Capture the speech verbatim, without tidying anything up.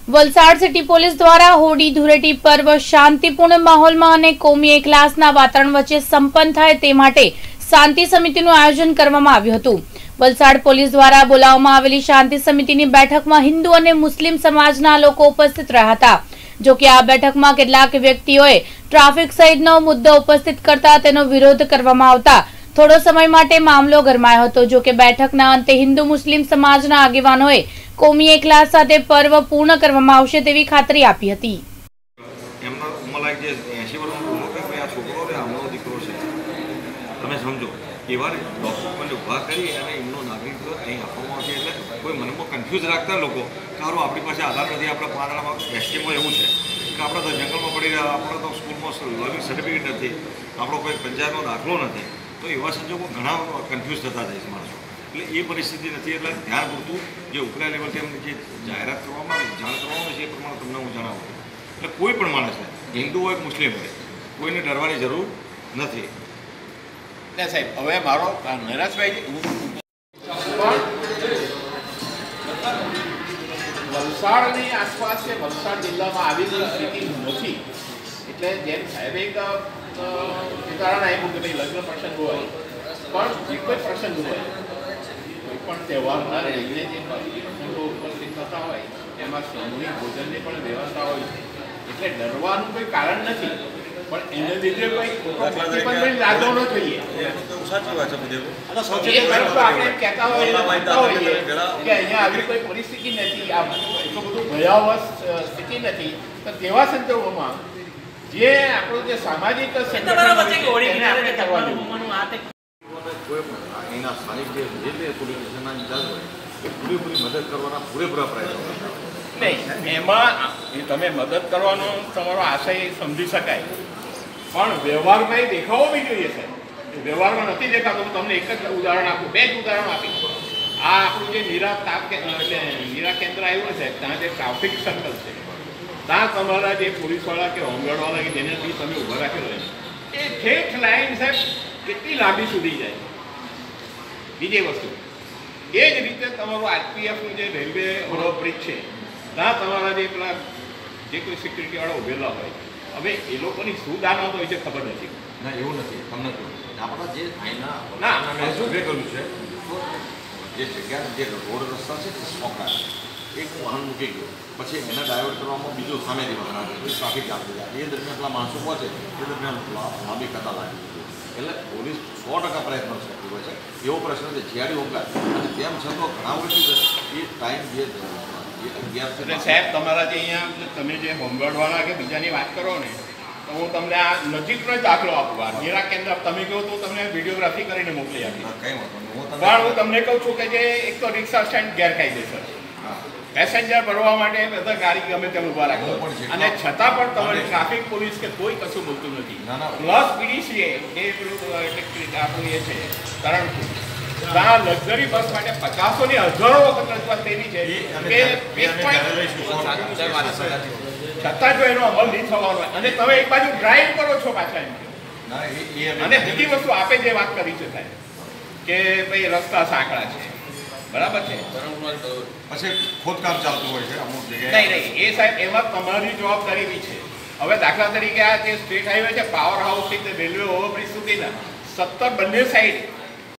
Valsad city police દ્વારા હોળી ધૂળેટી પર્વ શાંતિપૂર્ણ માહોલમાં અને કોમી એકલાસના વાતાવરણ વચ્ચે સંપન્ન થાય તે માટે શાંતિ સમિતિનું આયોજન કરવામાં આવ્યું હતું। વલસાડ પોલીસ દ્વારા બોલાવવામાં આવેલી શાંતિ સમિતિની બેઠકમાં હિન્દુ અને મુસ્લિમ સમાજના લોકો ઉપસ્થિત રહ્યા હતા। જો કે આ બેઠકમાં કેટલાક વ્યક્તિઓએ ટ્રાફિક સહિતનો મુદ્દો ઉપસ્થિત કરતા તેનો વિરોધ કરવામાં આવતા થોડો સમય માટે મામલો ગરમાયો હતો। જો કે બેઠકના અંતે હિન્દુ મુસ્લિમ સમાજના આગેવાનોએ કોમી એકલાસ સાથે પર્વ પૂર્ણ કરવામાં આવશે તેવી ખાતરી આપી હતી। એમનો ઉંમરલાયક જે એંસી વર્ષનો ઉંમર કે ભાઈ આ છોકરો છે આમનો દીકરો છે તમે સમજો એવા ડોક્યુમેન્ટ ઊભા કરી અને એમનો નાગરિકત્વ અહીં આપવામાં આવશે એટલે કોઈ મનમાં કન્ફ્યુઝ રાખતા લોકો સારું આપણી પાસે આધાર નથી આપણા પાંદડામાં એસટીમાં એવું છે કે આપણે તો જંગલમાં પડી રહ્યા આપણે તો સ્કૂલમાં લર્નિંગ સર્ટિફિકેટ નથી આપણો કોઈ પંચાયતનો દાખલો નથી તો એવા સંજોગો ઘણા કન્ફ્યુઝ થતા જાય છે માણસો એટલે એ પરિસ્થિતિ નથી એટલે ધ્યાન પૂરતું જે ઉપલા લેવલથી અમને જે જાહેરાત કરવામાં આવે જાણ કરવામાં આવે છે એ પ્રમાણે તમને હું જણાવું એટલે કોઈ પણ માણસને હિન્દુ હોય મુસ્લિમ હોય કોઈને ડરવાની જરૂર નથી। ના સાહેબ હવે મારો નરેશભાઈ વલસાડની આસપાસ કે વલસાડ જિલ્લામાં આવી સ્થિતિ નથી એટલે જેમ સાહેબે એક ઉદાહરણ આપ્યું કે ભાઈ લગ્ન પ્રસંગ હોય પણ જે કોઈ પ્રસંગ હોય કોઈ પણ તહેવારના લઈને જે પ્રસંગો ઉપસ્થિત થતા હોય એમાં સામૂહિક ભોજનની પણ વ્યવસ્થા હોય એટલે ડરવાનું કોઈ કારણ નથી પણ એને લીધે કોઈ પ્રતિબંધ લાગવો ન જોઈએ। સાચી વાત છે આપણે કહેતા હોઈએ કે અહીંયા આવી કોઈ પરિસ્થિતિ નથી આ એટલું બધું ભયાવહ સ્થિતિ નથી તો તેવા સંજોગોમાં જે આપણું જે સામાજિક સંગઠન આપણે કરવાનું એના સ્થાનિક જે જે પોલીસ સ્ટેશનના ઇન્ચાર્જ હોય એ પૂરેપૂરી મદદ કરવાના પૂરેપૂરા પ્રયત્નો કરતા નહીં એમાં તમે મદદ કરવાનો તમારો આશય સમજી શકાય પણ વ્યવહારમાં દેખાવો બી જોઈએ છે વ્યવહારમાં નથી દેખાતો હું તમને એક જ ઉદાહરણ આપું બે જ ઉદાહરણ આપી આ આપણું જે નીરા તાપ એટલે નીરા કેન્દ્ર આવ્યું છે ત્યાં જે ટ્રાફિક સર્કલ છે ત્યાં તમારા જે પોલીસવાળા કે હોમગાર્ડવાળા કે જેનાથી તમે ઊભા રાખેલો છે એ ઠેઠ લાઈન સાહેબ કેટલી લાંબી સુધી જાય। બીજી વસ્તુ એ જ રીતે તમારું આરપીએફનું જે રેલવે ઓવરબ્રિજ છે ત્યાં તમારા જે પેલા જે કોઈ સિક્યુરિટીવાળા ઉભેલા હોય હવે એ લોકોની શું દાનત હોય છે ખબર નથી। ના એવું નથી તમને કહું આપણા જે અહીંના ના મેં સર્વે કર્યું છે તો જે જગ્યા જે રોડ રસ્તા છે તે સ્મોકડા એક વાહન મૂકી ગયો પછી એને ડાયવર્ટ કરવામાં બીજું સામેથી વાહન આવે પછી ટ્રાફિક આપી જાય એ દરમિયાન પેલા માણસો પહોંચે એ દરમિયાન લાંબી કતાર લાગી એટલે પોલીસ સો ટકા પ્રયત્ન કરતી હોય છે। એવો પ્રશ્ન છે જીઆડી હોમગાર્ડ અને તેમ છતાં ઘણા વર્ષથી એ ટાઈમ જે એટલે સાહેબ તમારા જે અહીંયા તમે જે હોમગાર્ડવાળા કે બીજાની વાત કરો ને તો હું તમને આ નજીકનો જ દાખલો આપું નીરા કેન્દ્ર તમે કહો તો તમને વિડીયોગ્રાફી કરીને મોકલી આપી કંઈ વાંધો પણ હું તમને કહું છું કે જે એક તો રિક્ષા સ્ટેન્ડ ગેરકાયદેસર પેસેન્જર ભરવા માટે બધા ગાડી ગમે તેમ ઉભા રાખો અને છતાં પણ તમારે ટ્રાફિક પોલીસ કે કોઈ કશું બોલતું નથી પ્લસ પીડીસીએ એ પેલું ઇલેક્ટ્રિક આપણું એ છે તરણપુર ત્યાં લક્ઝરી બસ માટે પચાસો ની હજારો વખત રજૂઆત થયેલી છે કે છતાં જો એનો અમલ નહીં થવાનો અને તમે એક બાજુ ડ્રાઈવ કરો છો પાછા અને બીજી વસ્તુ આપે જે વાત કરી છે સાહેબ કે ભાઈ રસ્તા સાંકડા છે બરાબર છે પછી ખોદકામ ચાલતું હોય છે અમુક જગ્યાએ નહીં નહીં એ સાહેબ એમાં તમારી જવાબદારી બી છે। હવે દાખલા તરીકે આ જે સ્ટેટ હાઈવે છે પાવર હાઉસ થી રેલવે ઓવરબ્રિજ સુધીના સત્તર બંને સાઈડ